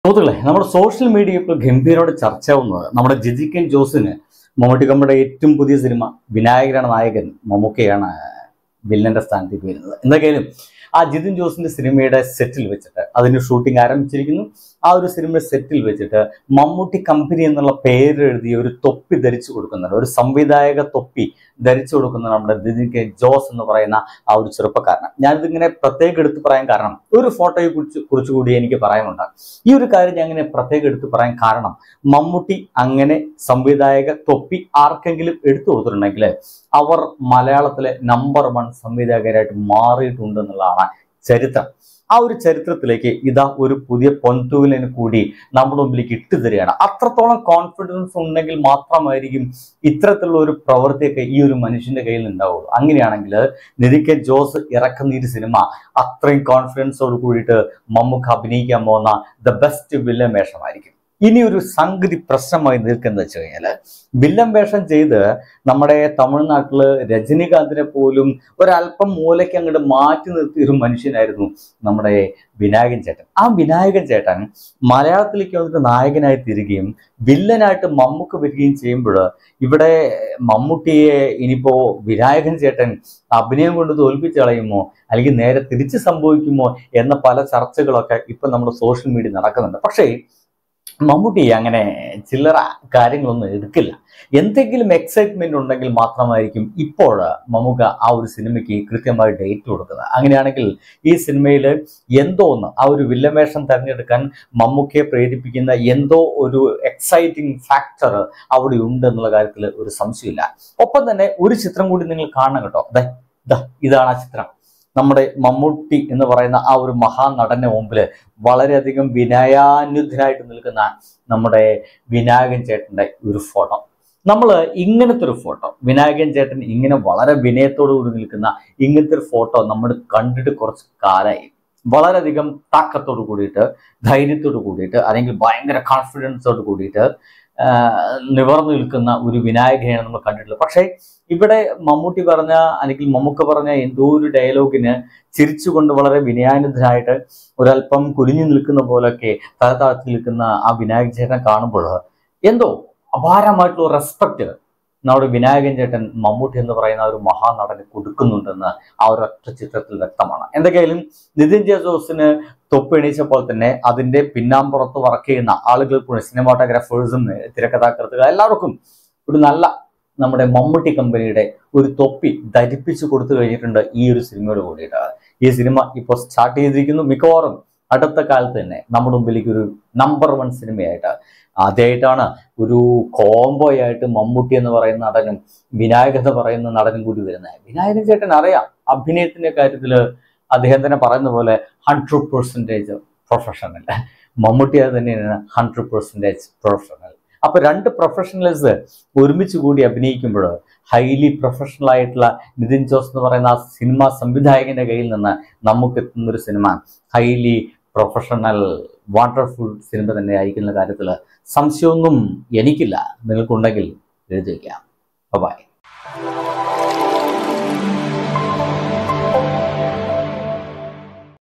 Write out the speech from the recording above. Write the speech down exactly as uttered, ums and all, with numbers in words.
സുഹൃത്തുക്കളെ, നമ്മുടെ social media ഇപ്പോൾ ഗംഭീരമായിട്ട് ചർച്ചയാവുന്നത് നമ്മുടെ ജിജിക്കൻ ജോസിന് മമ്മൂട്ടിക്കമ്മയുടെ ഏറ്റവും പുതിയ സിനിമ വിനായകനാണ് നായകൻ, മമ്മൂക്കയാണ് വില്ലന്റെ സ്ഥാനത്തേക്ക് വരുന്നത്. എന്തൊക്കെയാലും ആ ജിതിൻ ജോസിന്റെ സിനിമയുടെ സെറ്റിൽ വെച്ചിട്ട് അതിന്റെ ഷൂട്ടിംഗ് ആരംഭിച്ചിരിക്കുന്നു. ആ ഒരു സിനിമ സെറ്റിൽ വെച്ചിട്ട് മമ്മൂട്ടി കമ്പനി എന്നുള്ള പേര് എഴുതിയ ഒരു തൊപ്പി ധരിച്ചു കൊടുക്കുന്നുണ്ട്, ഒരു സംവിധായക തൊപ്പി ധരിച്ചു കൊടുക്കുന്ന നമ്മുടെ ജിതിൻ കെ ജോസ് എന്ന് പറയുന്ന ആ ഒരു ചെറുപ്പക്കാരന് ഞാനിതിങ്ങനെ പ്രത്യേകം എടുത്ത് പറയാൻ കാരണം ഒരു ഫോട്ടോയെ കുറിച്ച് കുറിച്ചുകൂടി എനിക്ക് പറയാനുണ്ട്. ഈ ഒരു കാര്യം ഞാൻ ഇങ്ങനെ പ്രത്യേകം എടുത്ത് പറയാൻ കാരണം മമ്മൂട്ടി അങ്ങനെ സംവിധായക തൊപ്പി ആർക്കെങ്കിലും എടുത്തു കൊടുത്തിട്ടുണ്ടെങ്കിൽ അവർ മലയാളത്തിലെ നമ്പർ വൺ സംവിധായകരായിട്ട് മാറിയിട്ടുണ്ട് എന്നുള്ളതാണ് ചരിത്രം. ആ ഒരു ചരിത്രത്തിലേക്ക് ഇതാ ഒരു പുതിയ പൊൻതൂവലിന് കൂടി നമ്മുടെ മുമ്പിലേക്ക് ഇട്ടു തരികയാണ്. അത്രത്തോളം കോൺഫിഡൻസ് ഉണ്ടെങ്കിൽ മാത്രമായിരിക്കും ഇത്തരത്തിലുള്ള ഒരു പ്രവൃത്തിയൊക്കെ ഈ ഒരു മനുഷ്യന്റെ കയ്യിൽ ഉണ്ടാവുള്ളൂ. അങ്ങനെയാണെങ്കിൽ ജിതിൻ കെ ജോസ് ഇറക്കുന്ന ഈ സിനിമ അത്രയും കോൺഫിഡൻസോട് കൂടിയിട്ട് മമ്മൂക്ക അഭിനയിക്കാൻ പോകുന്ന ദ ബെസ്റ്റ് വില്ലൻ വേഷമായിരിക്കും. ഇനി ഒരു സംഗതി പ്രശ്നമായി നിൽക്കുന്നത് വെച്ച് കഴിഞ്ഞാല് വില്ലൻ വേഷം ചെയ്ത് നമ്മുടെ തമിഴ്നാട്ടില് രജനികാന്തിനെ പോലും ഒരല്പം മൂലയ്ക്ക് അങ്ങോട്ട് മാറ്റി നിർത്തിയ ഒരു മനുഷ്യനായിരുന്നു നമ്മുടെ വിനായകൻ ചേട്ടൻ. ആ വിനായകൻ ചേട്ടൻ മലയാളത്തിലേക്ക് വന്നിട്ട് നായകനായി തീരുകയും വില്ലനായിട്ട് മമ്മൂക്ക വരികയും ചെയ്യുമ്പോൾ ഇവിടെ മമ്മൂട്ടിയെ ഇനിയിപ്പോ വിനായകൻ ചേട്ടൻ അഭിനയം കൊണ്ട് തോൽപ്പിച്ച് കളയുമോ അല്ലെങ്കിൽ നേരെ തിരിച്ച് സംഭവിക്കുമോ എന്ന പല ചർച്ചകളൊക്കെ ഇപ്പൊ നമ്മുടെ സോഷ്യൽ മീഡിയ നടക്കുന്നുണ്ട്. പക്ഷേ മമ്മൂട്ടി അങ്ങനെ ചില്ലറ കാര്യങ്ങളൊന്നും എടുക്കില്ല. എന്തെങ്കിലും എക്സൈറ്റ്മെന്റ് ഉണ്ടെങ്കിൽ മാത്രമായിരിക്കും ഇപ്പോൾ മമ്മൂക്ക ആ ഒരു സിനിമയ്ക്ക് കൃത്യമായി ഡേറ്റ് കൊടുക്കുന്നത്. അങ്ങനെയാണെങ്കിൽ ഈ സിനിമയിൽ എന്തോ ഒന്ന് ആ ഒരു വില്ലൻ വേഷം തിരഞ്ഞെടുക്കാൻ മമ്മൂക്കയെ പ്രേരിപ്പിക്കുന്ന എന്തോ ഒരു എക്സൈറ്റിംഗ് ഫാക്ടർ അവിടെ ഉണ്ട് എന്നുള്ള കാര്യത്തിൽ ഒരു സംശയമില്ല. ഒപ്പം തന്നെ ഒരു ചിത്രം കൂടി നിങ്ങൾ കാണണം കേട്ടോ. അതെ, ഇതാണ് ആ ചിത്രം. നമ്മുടെ മമ്മൂട്ടി എന്ന് പറയുന്ന ആ ഒരു മഹാനടന്റെ മുമ്പിൽ വളരെയധികം വിനയാന്യുദ്ധനായിട്ട് നിൽക്കുന്ന നമ്മുടെ വിനായകൻ ചേട്ടന്റെ ഒരു ഫോട്ടോ. നമ്മൾ ഇങ്ങനത്തെ ഒരു ഫോട്ടോ, വിനായകൻ ചേട്ടൻ ഇങ്ങനെ വളരെ വിനയത്തോടു കൂടി നിൽക്കുന്ന ഇങ്ങനത്തെ ഒരു ഫോട്ടോ നമ്മൾ കണ്ടിട്ട് കുറച്ച് കാലമായി. വളരെയധികം താക്കത്തോട് കൂടിയിട്ട്, ധൈര്യത്തോട് കൂടിയിട്ട്, അല്ലെങ്കിൽ ഭയങ്കര കോൺഫിഡൻസോട് കൂടിയിട്ട് നിവർന്നു നിൽക്കുന്ന ഒരു വിനായകനെയാണ് നമ്മൾ കണ്ടിട്ടുള്ളത്. പക്ഷേ ഇവിടെ മമ്മൂട്ടി പറഞ്ഞ അല്ലെങ്കിൽ മമ്മൂക്ക പറഞ്ഞ എന്തോ ഒരു ഡയലോഗിന് ചിരിച്ചുകൊണ്ട് വളരെ വിനയാനുദ്ധനായിട്ട് ഒരല്പം കുനിഞ്ഞു നിൽക്കുന്ന പോലൊക്കെ തല താഴ്ത്തി നിൽക്കുന്ന ആ വിനായകൻ ചേട്ടനെ കാണുമ്പോൾ എന്തോ അപാരമായിട്ടുള്ള റെസ്പെക്ട് നമ്മുടെ വിനായകൻ ചേട്ടൻ മമ്മൂട്ടി എന്ന് പറയുന്ന ഒരു മഹാനടന് കൊടുക്കുന്നുണ്ടെന്ന് ആ ഒരു ഒറ്റ ചിത്രത്തിൽ വ്യക്തമാണ്. എന്തൊക്കെയായാലും ജിതിൻ കെ ജോസിന് തൊപ്പെണീച്ചപ്പോൾ തന്നെ അതിന്റെ പിന്നാമ്പുറത്ത് വർക്ക് ചെയ്യുന്ന ആളുകൾ, സിനിമാറ്റോഗ്രാഫേഴ്സും തിരക്കഥാകൃത്തുകൾ എല്ലാവർക്കും ഒരു നല്ല നമ്മുടെ മമ്മൂട്ടി കമ്പനിയുടെ ഒരു തൊപ്പി ധരിപ്പിച്ചു കൊടുത്തു കഴിഞ്ഞിട്ടുണ്ട് ഈ ഒരു സിനിമയോട് കൂടിയിട്ട്. ഈ സിനിമ ഇപ്പോൾ സ്റ്റാർട്ട് ചെയ്തിരിക്കുന്നു. മിക്കവാറും അടുത്ത കാലത്ത് തന്നെ നമ്മുടെ മുമ്പിലേക്ക് ഒരു നമ്പർ വൺ സിനിമയായിട്ട് ആദ്യമായിട്ടാണ് ഒരു കോംബോ ആയിട്ട് മമ്മൂട്ടി എന്ന് പറയുന്ന നടനും വിനായകൻ എന്ന് പറയുന്ന നടനും കൂടി വരുന്നത്. വിനായകൻ ചേട്ടൻ അറിയാം അഭിനയത്തിന്റെ കാര്യത്തിൽ അദ്ദേഹം തന്നെ പറയുന്ന പോലെ ഹൺഡ്രഡ് പെർസെൻറ്റേജ് പ്രൊഫഷണൽ. മമ്മൂട്ടി അത് തന്നെയാണ് ഹൺഡ്രഡ് പെർസെൻറ്റേജ് പ്രൊഫഷണൽ. അപ്പൊ രണ്ട് പ്രൊഫഷണൽസ് ഒരുമിച്ച് കൂടി അഭിനയിക്കുമ്പോൾ ഹൈലി പ്രൊഫഷണൽ ആയിട്ടുള്ള ജിതിൻ ജോസ് എന്ന് പറയുന്ന ആ സിനിമ സംവിധായകന്റെ കയ്യിൽ നിന്ന് നമുക്ക് എത്തുന്ന ഒരു cinema highly professional wonderful cinema തന്നെ ആയിരിക്കുന്ന കാര്യത്തിൽ സംശയമൊന്നും എനിക്കില്ല. നിങ്ങൾക്കുണ്ടെങ്കിൽ എഴുതി വയ്ക്കാം. ബൈ.